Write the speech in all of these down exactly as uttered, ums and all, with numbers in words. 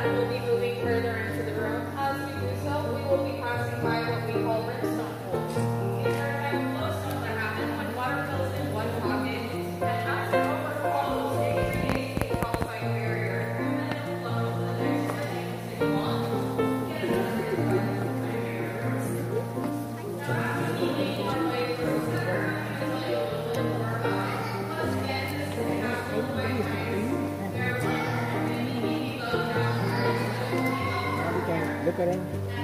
that, we'll be moving further into the room. As we do so, we will be passing by what we call brimstone pools. These are a type of flowstone that happen when water fills in one pocket and as it overflows, it creates a calcite barrier, and then it will flow to the next setting as it goes on. Get another calcite barrier. Now, as we make our way through the center, I'm going to tell you a little bit more about it. Once again, this is a half full white giant. There are many, many low down. Look at him.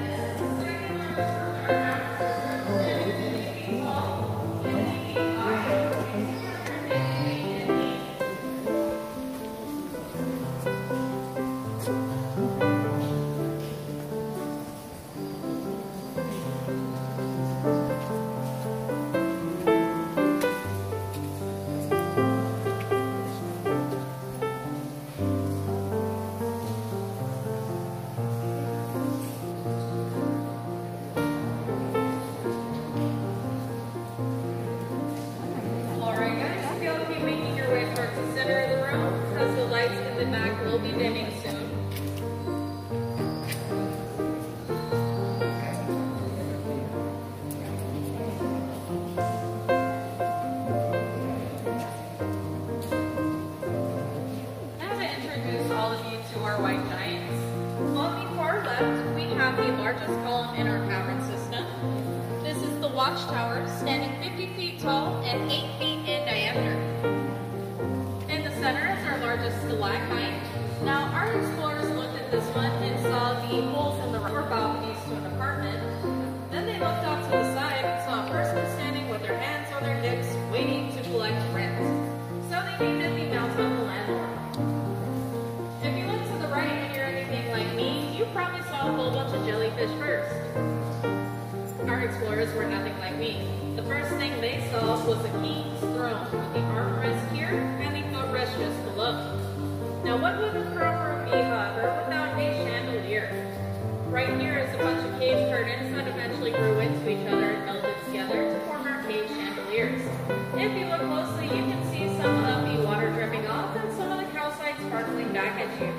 Will be dimming soon. Now to introduce all of you to our white giants. On the far left, we have the largest column in our cavern system. This is the watchtower, standing fifty feet tall and eight feet in diameter. In the center is our largest stalagmite. Now, our explorers looked at this one and saw the holes in the door balconies to an apartment. Then they looked off to the side and saw a person standing with their hands on their hips, waiting to collect rent. So they named it the Mount of the Landlord. If you look to the right and you're anything like me, you probably saw a whole bunch of jellyfish first. Our explorers were nothing like me. The first thing they saw was a king's throne with the armrest here and the footrest just below. Now, what would a throne room be, however, without a chandelier? Right here is a bunch of cave curtains that eventually grew into each other and melded together to form our cave chandeliers. If you look closely, you can see some of the water dripping off and some of the calcite sparkling back at you.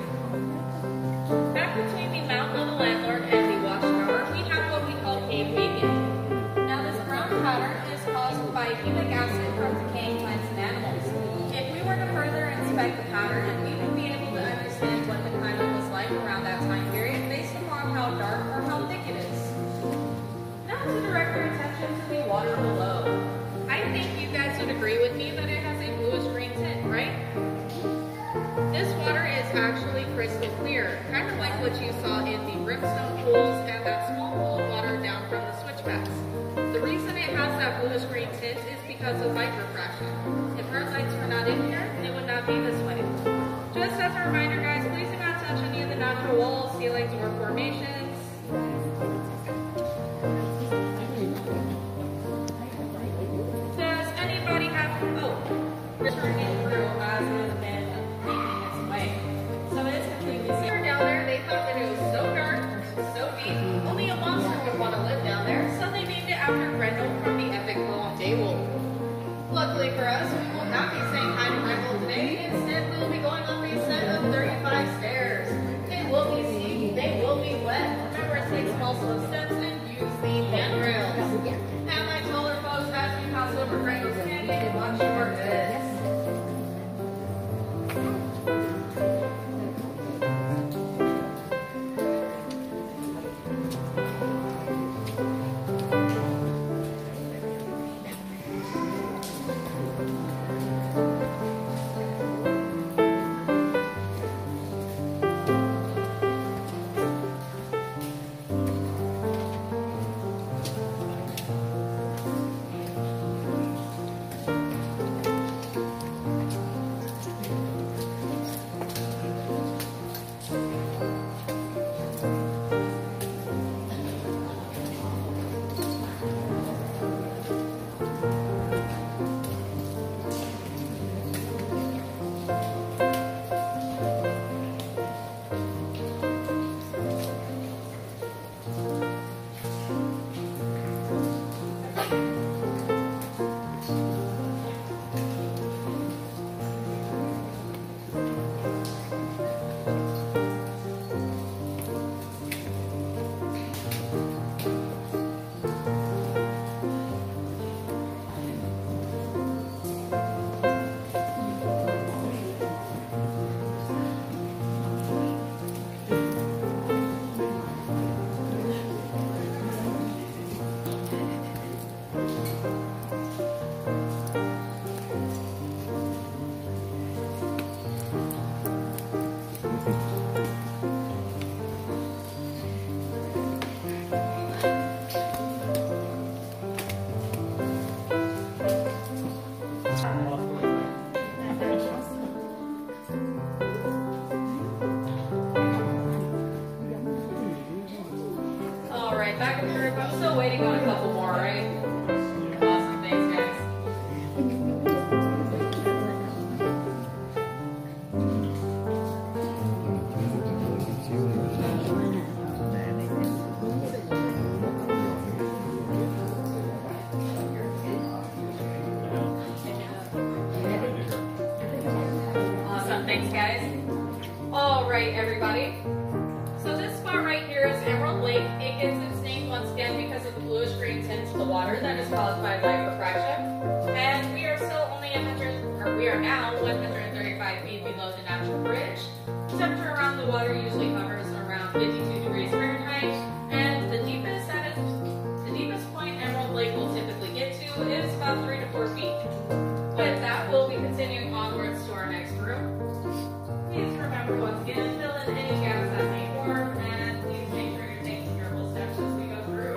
Back between the Mountain of the Landlord and the watchtower, we have what we call cave medium. Now, this brown pattern is caused by humic acid from decaying plants and animals. If we were to further inspect the pattern, we would be able to understand what the climate was like around that time period based upon how dark or how thick it is. Now to direct your attention to the water below. I think you guys would agree with me that it has a bluish green tint, right? This water is actually crystal clear, kind of like what you saw in the brimstone pools and that small pool of water down from the switchbacks. The reason it has that bluish green tint is because of light refraction. If Earth lights were not in here, it would not be this way. Just as a reminder, guys, please do not touch any of the natural walls, ceilings, or formations. Does anybody have, oh, returning through as it has been making its way. So it is completely clear down there. They thought that it was so dark, so deep, only a monster would want to live down there, so they named it after Grendel from the epic poem Beowulf. Luckily for us, we will not be saying hi to Grendel today. Instead, we will be going up a set of thirty-five stairs. They will be steep, they will be wet, got a couple more, right? Awesome, thanks guys. Awesome, thanks guys. All right, everybody. So this spot right here is Emerald Lake. It gets its name once again because of the bluish green tint to the water that is caused by light refraction. And we are still only one hundred, or we are now one hundred thirty-five feet below the natural bridge. Temperature around the water usually hovers around fifty-two degrees Fahrenheit, and the deepest that is, the deepest point Emerald Lake will typically get to is about three to four feet. With that, we'll be continuing onwards to our next room. Please remember once again, fill in any gaps that may form, and please make sure you're taking careful steps as we go through.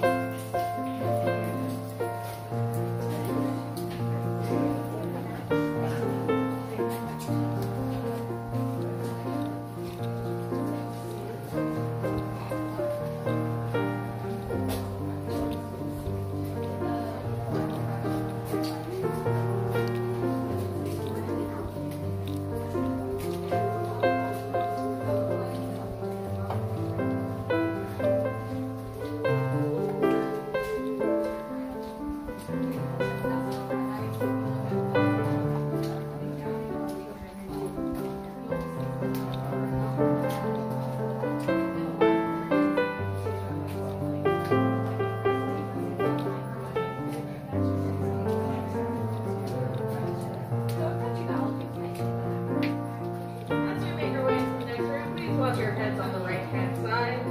Your heads on the right hand side.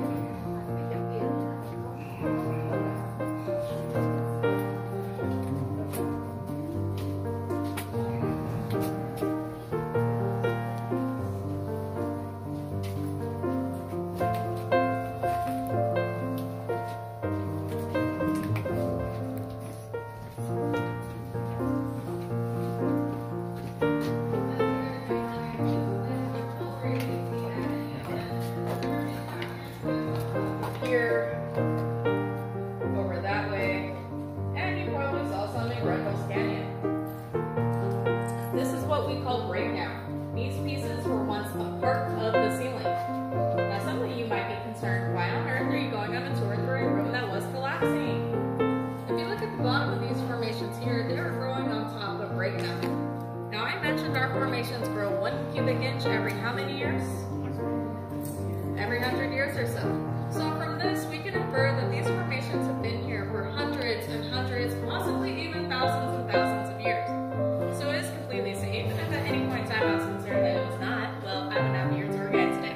Over that way, and you probably saw some in Red Hills Canyon. This is what we call breakdown. These pieces were once a part of the ceiling. Now some of you might be concerned, why on earth are you going on a tour through a room that was collapsing? If you look at the bottom of these formations here, they are growing on top of breakdown. Now I mentioned our formations grow one cubic inch every how many years? Every hundred years or so. So from this, we can infer that these formations have been here for hundreds and hundreds, possibly even thousands and thousands of years. So it is completely safe, and if at any point in time I was concerned that it was not, well, I'm gonna be your tour guide today.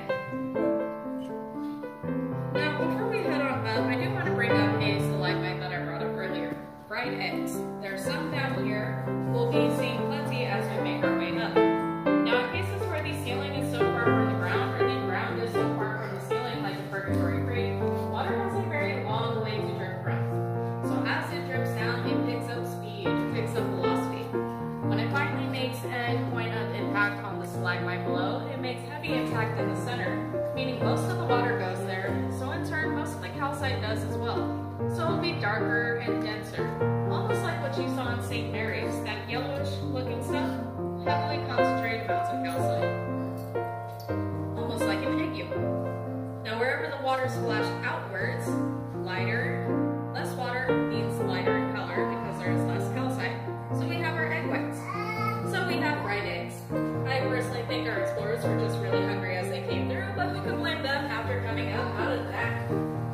Now, before we head on up, I do want to bring up a stalagmite that I brought up earlier. Bright eggs. There's some down here. We'll be seeing plenty as we make our way up. Now, in cases where the ceiling is so far from the ground, or the ground is so far from the ceiling, like a purgatory grate, water has a very long way to drip from. So as it drips down, it picks up speed, it picks up velocity. When it finally makes a point of impact on the stalagmite below, it makes heavy impact in the center, meaning most of the water goes there, so in turn, most of the calcite does as well. So it'll be darker and denser, almost like what you saw in Saint Mary's, that yellowish looking stuff, heavily concentrated amounts of calcite. Almost like an egg yolk. Now wherever the water splashed outwards, lighter, less water means lighter in color because there is less calcite. So we have our egg whites. So we have bright eggs. I personally think our explorers were just really hungry as they came through, but who could blame them after coming out out of that?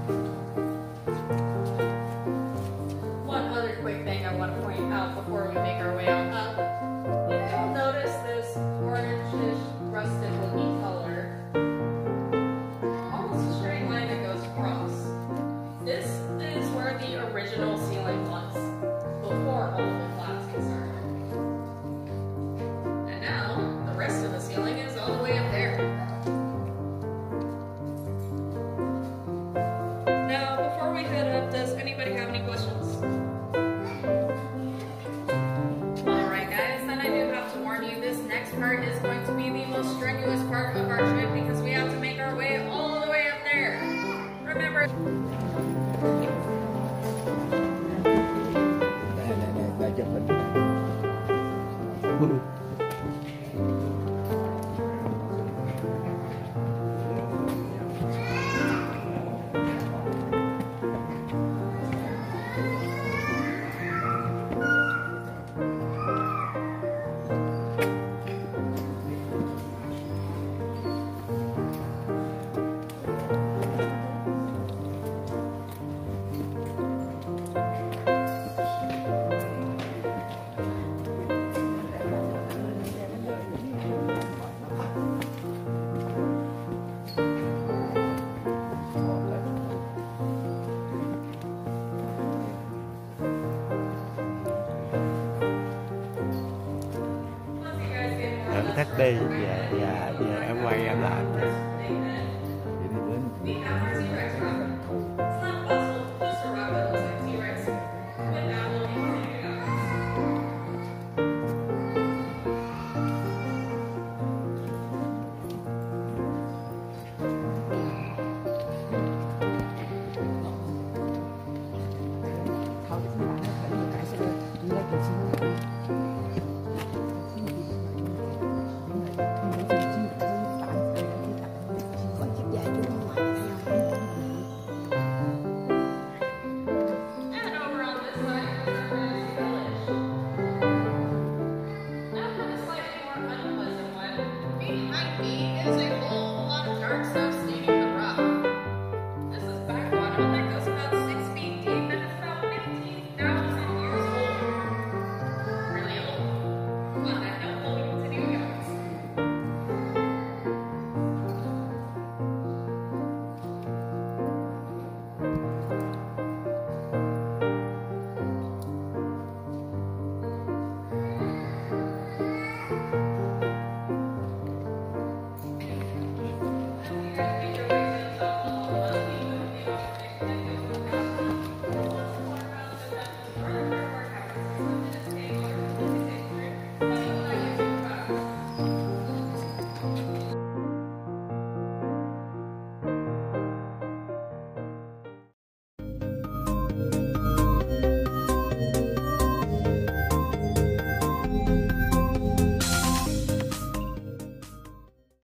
One other quick thing I want to point out before we make our way on up. If you'll notice this orangish rusted looking color, almost a straight line that goes across. This is where the original ceiling was, before all of the collapsing started. And now, the rest of the ceiling is all the way up there. Now, before we head up, does anybody have any questions? Alright guys, then I do have to warn you, this next part is going to be the most strenuous part of our trip because we have to make our way all the way up there. Remember... thích đi. Dạ, dạ, dạ, em quay em lại. Vậy đi đến